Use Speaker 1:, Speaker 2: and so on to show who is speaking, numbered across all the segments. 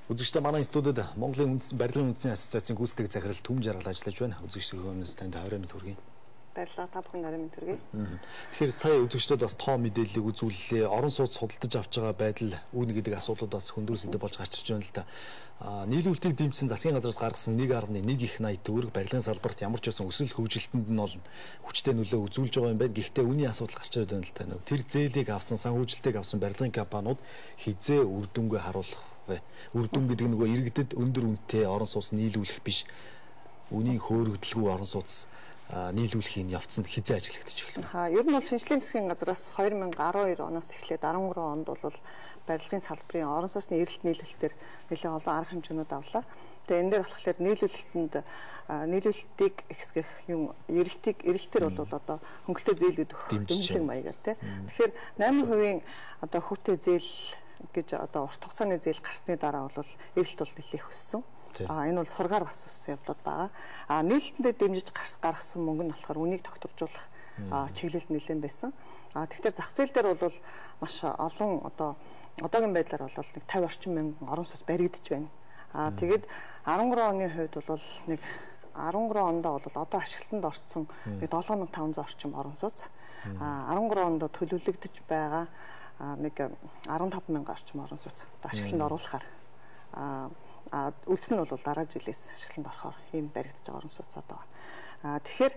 Speaker 1: Үзэгчдээ манай студид Монголын барилгын үндэсний ассоциацийн гүйцэтгэх захирал Түмэнжаргал ажиллаж байна. Үзэгчдийн өмнөөс танд 20 минут хүргэе.
Speaker 2: Баярлалаа. Та бүхэн 20 минут хүргэе.
Speaker 1: Тэгэхээр сая үзэгчдод бас тоо мэдээллийг үзүүллээ. Орон сууц судалдаж авч байгаа байдал үүн гэдэг асуудлууд бас хөндрөөс идэ болж гарч ирж байна л да. Нийлүүлэлтийг дэмжсэн засгийн газраас гаргасан 1.1 их 80 төгрөг барилгын салбарт ямар ч байсан өсөл хөгжилтөнд нь бол хүчтэй нөлөө үзүүлж байгаа юм байна. Гэхдээ үүний асуудал гарч ирээд байна л да. Тэр зээлийг авсан, санхүүжилтийг авсан барилгын компаниуд хизээ үр дүнгээ харуулах вэ? Үр дүн гэдэг нь нөгөө иргэдэд өндөр үнэтэй орон сууц нийлүүлэх биш. Үнийн хөөрөгдөлгүй орон сууц нийлүүлэхийн явцанд хизээ ажиглагдаж эхэлнэ.
Speaker 2: Ер нь бол шинжлэлийн засгийн газраас 2012 оноос эхлээд 13 онд бол барилгын салбарын орон сууцны эрэлт нийлүүлэлтээр нэлээд олон арга хэмжээнүүд авлаа. Тэгээ энэ дээр болохоор нийлүүлэлтийг ихсгэх юм эрэлтээр бол одоо хөнгөлтэй зээлүүд өгөх дэмжлэг маягаар тий. Тэгэхээр 8% одоо хүүтэй зээл гэж одоо урт хугацааны зээл гарсны дараа бол эрэлт бол нэлээд өссөн. Энэ бол сургаар бас өссөн явдлууд байгаа. Нийлэлтэндээ дэмжиж гаргасан мөнгө нь болохоор үнийг тогтворжуулах чиглэл нэлээд байсан. Тэгэхээр зах зээл дээр бол маш олон одоогийн байдлаар бол нэг 50 орчим мянган орон сууц баригдаж байна. Тэгээд 13 оны хувьд бол нэг 13 ондоо бол одоо ашиглалтанд орсон нэг 7500 орчим орон сууц. 13 ондоо төлөвлөгдөж байгаа нэг 15000 орчим орон сууц ашиглалтанд оруулахаар үлдсэн нь бол дараа жилээс ашиглалтанд орохоор ийм баригдаж байгаа орон сууц одоо. Тэгэхээр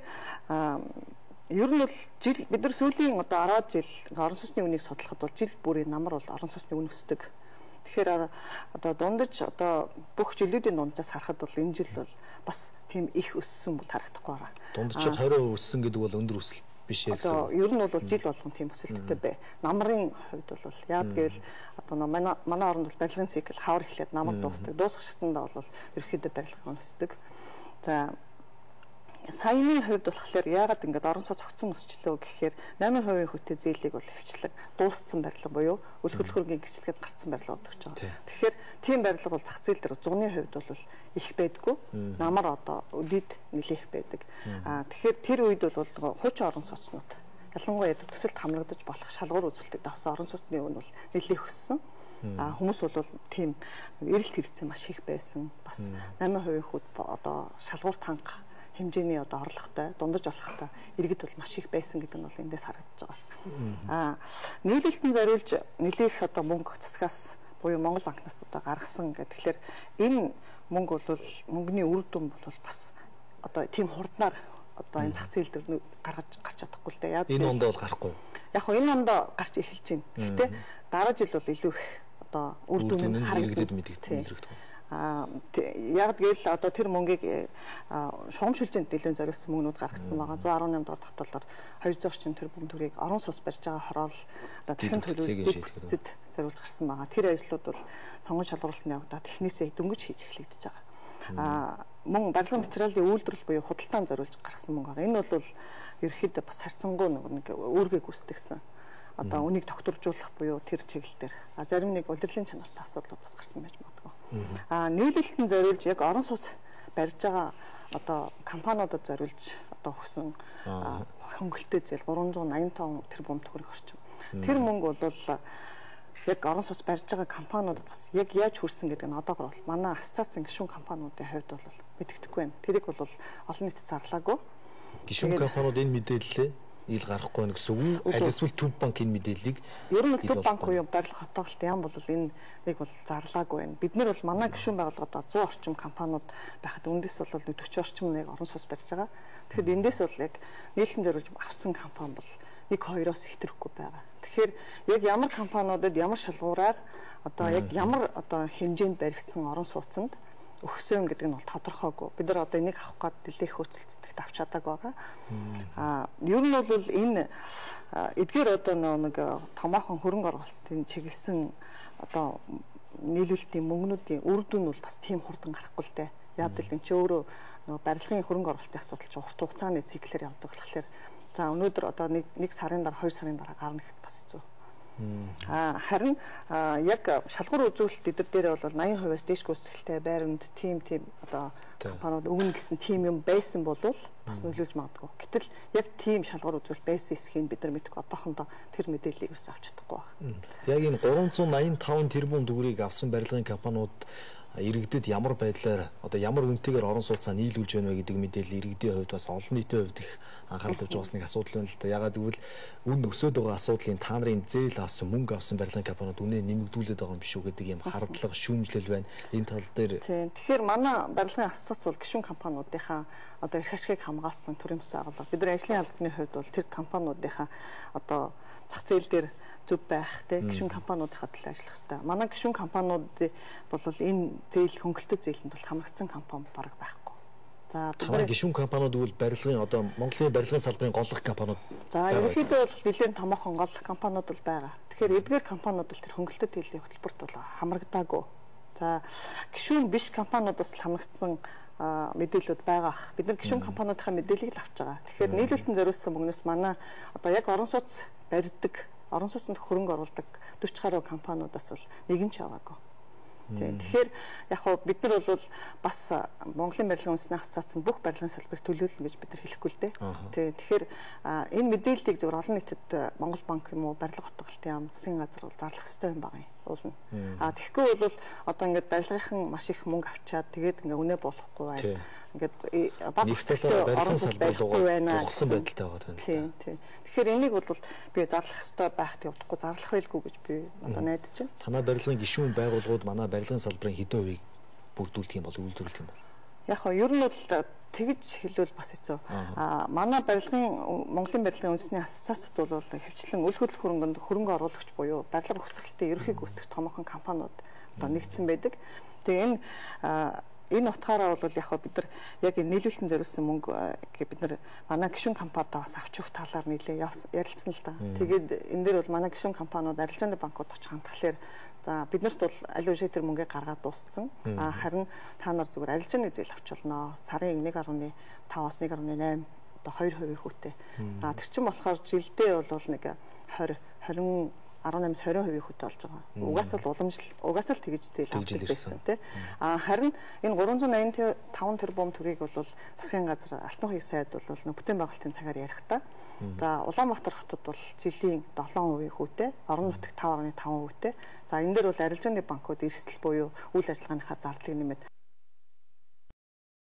Speaker 2: ер нь бол бид нар сүүлийн одоо 10 жил орон сууцны үнийг судлахад бол жил бүрийн намар бол орон сууцны үн өсдөг. Тэгэхээр одоо дундаж одоо бүх жилүүдийн дунджаас харахад бол энэ жил бол бас тийм их өссөн бол харагдахгүй байгаа.
Speaker 1: Дундаж 20% өссөн гэдэг бол өндөр өсөлт биш ээ гэсэн.
Speaker 2: Одоо ер нь бол жил болгон тийм өсөлттэй бай. Намрын хувьд бол яад гэвэл одоо манай оронд бол барилгын цикл хавар эхлээд намар дуусдаг. Дуусах шатанда бол ерөөхдөө барилга өсдөг. За саяны хувьд болохоор яагаад ингэж орон сууц цогцсон өсчлөө гэхээр 8% хүнтэй зээлийг бол хвчлэг дууссан барилга буюу үл хөдлөхөргийн гिचлэгэд гарцсан барилга болж байгаа. Тэгэхээр тийм барилга бол зах зээл дээр зуны хувьд бол их байдгүй. Намар одоо өдөд нэлээх байдаг. Тэгэхээр тэр үед бол хуучин орон сууцнууд ялангуяа төсөлд хамрагдаж болох шалгуур үзүүлэлтийг давсан орон сууцны үн бол нэлээх өссөн. Хүмүүс бол тийм эрэлт хэрэгцээ маш их байсан. Бас 8% хүд одоо шалгуур танх хэмжээний одоо орлоготой дундаж болохтой иргэд бол маш их байсан гэдэг нь бол эндээс харагдаж байгаа. Нийлүүлэлтэн зориулж нэлээх одоо мөнгө засгаас буюу Монгол банкнаас одоо гаргасан гэхэлэр энэ мөнгө бол мөнгөний үр дүн бол бас одоо тийм хурднаар одоо энэ зах зээл дээр гарч чадахгүй л дээ.
Speaker 1: Энэ ондоо бол гарахгүй.
Speaker 2: Яг хөө энэ ондоо гарч эхэлж байна. Гэхдээ дараа жил бол илүү их одоо үр дүн
Speaker 1: харагддаг мэдэгдэх.
Speaker 2: Яг гээл одоо тэр мөнгийг шугамшилжинд нэлээд зориулсан мөнгнүүд гаргацсан байгаа. 118 дугаар татварлаар 200 орчим тэрбум төгрөгийг орон сууц барьж байгаа хороол одоо дахин төлөвлөлтөд зориулж гарсан байгаа. Тэр ажлууд бол сонгон шалгуулалтын явагдаад технээсээ дөнгөж хийж эхлэгдэж байгаа. Мөн барилгын материалын үйлдвэрлэл буюу худалдаанд зориулж гаргасан мөнгө байгаа. Энэ бол ерөөхдөө бас харьцангуй нэг үүргээ гүйцэтгэсэн. Одоо үнийг тогтворжуулах буюу тэр чиглэл дээр зарим нэг удирдлын чанартай асуудал бас гарсан байж магадгүй. Нийлүүлэлтэн зориулж яг орон сууц барьж байгаа одоо компаниудад зориулж одоо өгсөн хөнгөлтэй зээл 385 тэрбум төгрөг орчим. Тэр мөнгө бол яг орон сууц барьж байгаа компаниудад бас яг яаж хүрсэн гэдэг нь одоогор бол манай ассоциацийн гишүүн компаниудын хувьд бол мэдэгдэхгүй байна. Тэрийг бол олон нийтэд зарлаагүй.
Speaker 1: Гишүүн компаниуд энэ мэдээллээ ил гарахгүй байна гэсэн үг. Аль эсвэл төв банк энэ мэдээллийг
Speaker 2: ер нь төв банк буюу барилга хотоолт яам бол энэ нэг бол зарлаагүй байна. Бид нар бол манай гишүүн байгууллагад 100 орчим компаниуд байхад үндэс бол 40 орчим нэг орон сууц барьж байгаа. Тэгэхээр эндээс бол яг нийлэн зориулж авсан компани бол 1-2-оос их төрөхгүй байгаа. Тэгэхээр яг ямар компаниудад ямар шалгуураар одоо яг ямар одоо хэмжээнд баригдсан орон сууцнд өгсөн гэдэг нь бол тодорхойгүй. Бид нар одоо энийг авах гээд нэлээх хөөцөлтөд авч чадаагүй байгаа. Ер нь бол энэ эдгээр одоо нэг томоохон хөрөнгө оруулалтын чиглэсэн одоо нийлүүлэлтийн мөнгнүүдийн үр дүн бол бас тийм хурдан гарахгүй л дээ. Яг л энэ ч өөрөө нөгөө барилгын хөрөнгө оруулалтын асуудал чинь урт хугацааны циклээр явдаг болохоор за өнөөдөр одоо нэг сарын дараа 2 сарын дараа гарна гэхэд бас хэцүү. Харин яг шалгуур үзүүлэлт эдгээр дээр бол 80%-аас дээш гүйцэтгэлтэй байранд тийм одоо компаниуд өгнө гэсэн тийм юм байсан бол бас нөлөөлж магадгүй. Гэтэл яг тийм шалгуур үзүүлэлт байсан эсхийг бид нар мэдгүй одоохондоо тэр мэдээллийг юус авч чадахгүй байна.
Speaker 1: Яг энэ 385 тэрбум төгрөгийг авсан барилгын компаниуд иргэдэд ямар байдлаар одоо ямар үнэтэйгээр орон сууцаа нийлүүлж байна вэ гэдэг мэдээлэл иргэдийн хувьд бас олон нийтийн хувьд их анхаарал тавьж байгаа нэг асуудал байна л да. Ягаад гэвэл үн өсөд байгаа асуудлын та нарын зээл авсан мөнгө авсан барилгын компаниуд үнэ нэмэгдүүлээд байгаа юм биш үү гэдэг ийм хардлага шүүмжлэл байна. Энэ тал дээр
Speaker 2: тэгэхээр манай барилгын асоц бол гишүүн компаниудынхаа одоо эрх ашигыг хамгаалсан төрийн төсөө агуулга. Бид нар ажлын албаны хувьд бол тэр компаниудынхаа одоо зах зээл дээр зөв байх те гишүүн компаниудынхаа төлөө ажиллах хэрэгтэй. Манай гишүүн компаниуд бол энэ зээл хөнгөлөлтөд зээлэнд бол хамрагдсан компани бараг байхгүй. За бид нар
Speaker 1: гишүүн компаниуд бол барилгын одоо Монголын барилгын салбарын голлох компаниуд.
Speaker 2: За ерөнхийдөө бол нэлээд томоохон голлох компаниуд бол байгаа. Тэгэхээр эдгээр компаниуд бол тэр хөнгөлөлтөд зээлийн хөтөлбөрт бол хамрагдаагүй. За гишүүн биш компаниудаас л хамрагдсан мэдээлэлүүд байгаа. Бид нар гишүүн компаниудынхаа мэдээллийг л авч байгаа. Тэгэхээр нийлүүлэлтэн зориулсан мөнгнөөс манай одоо яг орон сууц барьдаг, орон сууцнд хөрөнгө оруулдаг 40 гаруй компаниудаас бол нэгэн ч аваагүй. Тэгэхээр яг хоо бид нар бол бас Монголын барилгын үндэсний асоциацийн бүх барилгын салбарыг төлөөлнө гэж бид нар хэлэхгүй л дээ. Тэгэхээр энэ мэдээллийг зөвхөн олон нийтэд Монгол банк юм уу, барилга хотголтын яам, засгийн газар бол зарлах хэрэгтэй юм байна. Уулна. Тэгэхгүй бол одоо ингээд барилгынхан маш их мөнгө авчаад тэгээд ингээд үнэ болохгүй бай. Ингээд баг
Speaker 1: барилгын салбар байна. Ухсан байдалтай байгаа байна.
Speaker 2: Тийм. Тэгэхээр энийг бол би зарлах хэрэгтэй байх гэж бодохгүй, зарлах байлгүй гэж би одоо найдаж байна.
Speaker 1: Танай барилгын гишүүн байгууллагууд манай барилгын салбарын хэдэн хувийг бүрдүүлдэг юм бол үйлдвэрлэдэг юм бол?
Speaker 2: Яг хоо ер нь бол тэгж хэлвэл бас хэцүү. Манай Монголын барилгын үндэсний асоциацид бол хөвчлэн үл хөдлөх хөрөнгө оруулагч буюу барилга ухсралтын ерөнхийг үүсгэх томоохон компаниуд одоо нэгдсэн байдаг. Тэгээ энэ утгаараа бол яг бид нар яг нийлүүлэлтэн зориулсан мөнгө бид нар манай гишүүн компаниудаа бас авч өгөх талаар нийлээ ярилцсан л да. Тэгээд энэ дээр бол манай гишүүн компаниуд арилжааны банкуд очиж хандхлаар за биднэрт бол аль үшиг тэр мөнгөийг гаргаад дууссан. Харин та нар зүгээр арилжааны зээл авч болно. Сарын 1.5-аас 1.8 одоо 2% хүүтэй. Тэр чинь болохоор жилдээ бол нэг 18-20% хүүтэй болж байгаа. Угаасаа л тэгж зээл авдаг байсан тий. Харин энэ 385 тэрбум төгрөгийг бол засгийн газар алтан хуйг сайд бол бүтээн байгуулалтын цагаар ярихдаа за Улаанбаатар хотод бол жилийн 7% хүүтэй, орон нутагт 5.5% хүүтэй. За энэ дээр бол арилжааны банкуд эрсдэл буюу үйл ажиллагааныхаа зардлыг нэмээд